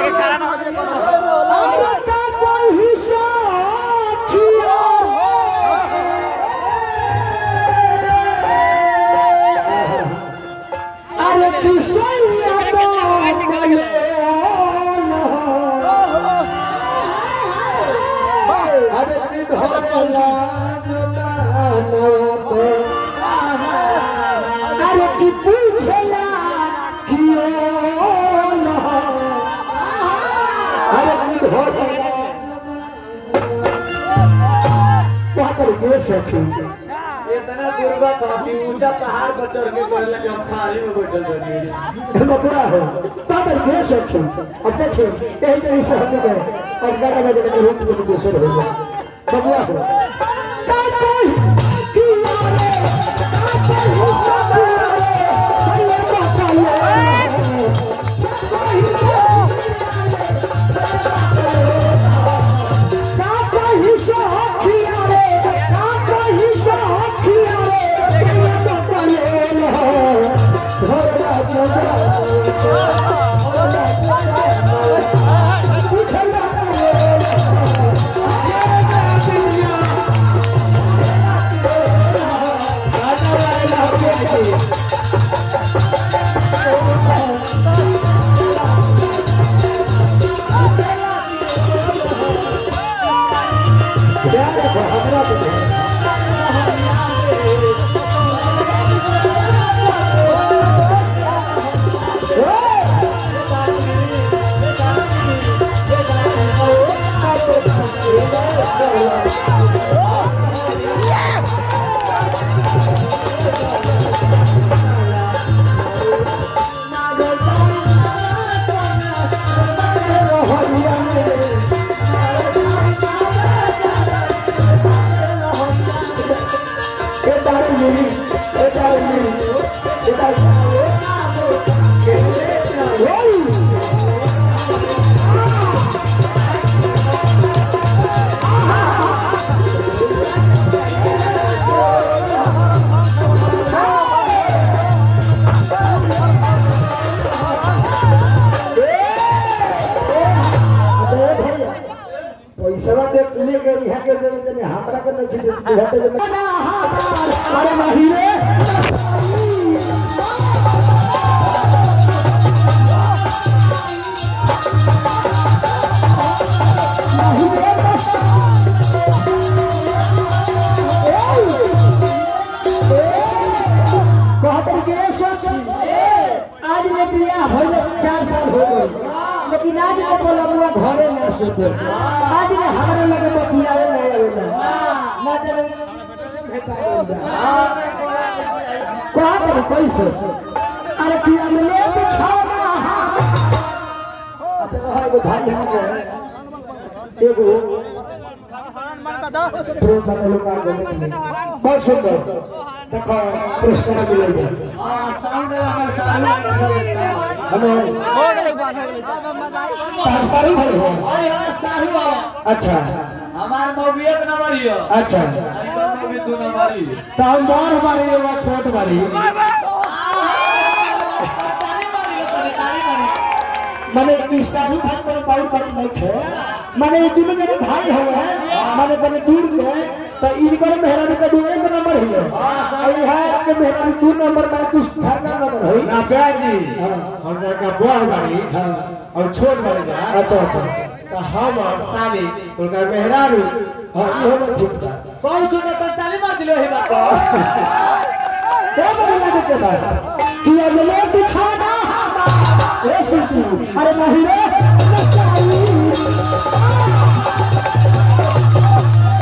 आगे खड़ा ना हो जाए अरे का कोई हिसाब किया अरे किसैया अरे निधोला अरे की पूछला कियो अरे निधोला क्या करके सखी इतना गुरबा काफी ऊंचा पहाड़ पर चढ़ के कहला कि हम खाली में बैठल बानी बबुआ हो क्या करके सखी अब देखिए यही जो इस हंसी में अब गाना बजा के रूप में दूसर हो गया बबुआ हो का कोई किया रे का कोई सब रे हरिया बाबा का कोई सब किया रे का कोई सब किया रे हरिया बाबा अरे नहीं रे आज ये बिया भइले 4 साल हो गए लेकिन आज ये बोलबुआ घरे में सोचे आज ये हमरा लगे बतियावे नहीं आवेला ना जाने कहा करे कैसे अरे किया में ले बिछाना अच्छा रहा एगो भाई हम एगो प्रेम का लोग आ गए बहुत सुंदर देखो पुरस्कार मिल गया साउंड लगा साउंड हमें तारसारी भाई हो हाय हाय साहू बाबा अच्छा हमार मौगी एक नंबर हियो अच्छा मौगी 2 नंबर ही तो हम बड़ हमारी एगो छोट वाली माने स्टार्टिंग भाई को बहुत बात नहीं है माने ये दोनों जने भाई हो हैं माने बने दूर के तो इनकर मेहरारू का 2 नंबर है और है के मेहरारू 2 नंबर में तू 3 नंबर है ना प्याजी हम का बड़ वाली और छोट वाली जा अच्छा अच्छा तो हम और साली उनका मेहरारू हां ये हो ठीक था बहुत सुंदर तो ताली मार दिलो ही बात क्या बोला के बाद किया ले बिछाना ए सुसु अरे नहीं रे